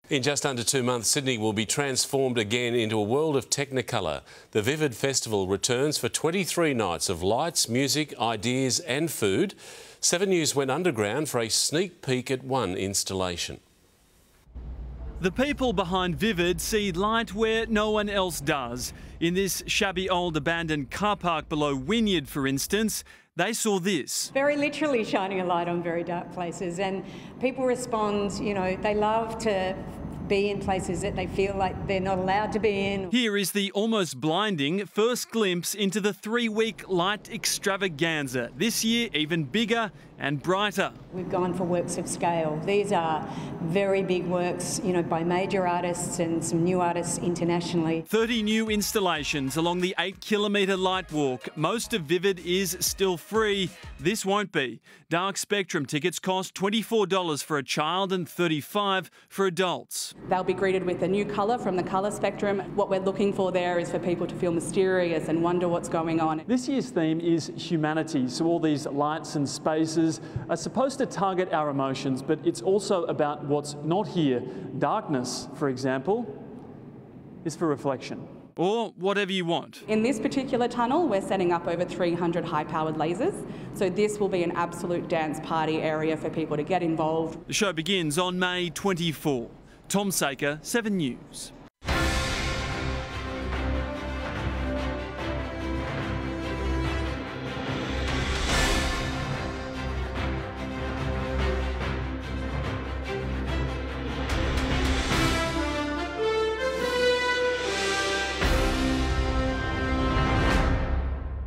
In just under 2 months, Sydney will be transformed again into a world of technicolour. The Vivid Festival returns for 23 nights of lights, music, ideas and food. 7 News went underground for a sneak peek at one installation. The people behind Vivid see light where no one else does. In this shabby old abandoned car park below Wynyard, for instance, they saw this. Very literally shining a light on very dark places, and people respond, they love to be in places that they feel like they're not allowed to be in. Here is the almost blinding first glimpse into the 3-week light extravaganza. This year, even bigger and brighter. We've gone for works of scale. These are very big works, by major artists and some new artists internationally. 30 new installations along the 8-kilometre light walk. Most of Vivid is still free. This won't be. Dark Spectrum tickets cost $24 for a child and $35 for adults. They'll be greeted with a new colour from the colour spectrum. What we're looking for there is for people to feel mysterious and wonder what's going on. This year's theme is humanity, so all these lights and spaces are supposed to target our emotions, but it's also about what's not here. Darkness, for example, is for reflection. Or whatever you want. In this particular tunnel, we're setting up over 300 high-powered lasers, so this will be an absolute dance party area for people to get involved. The show begins on May 24. Tom Saker, 7 News.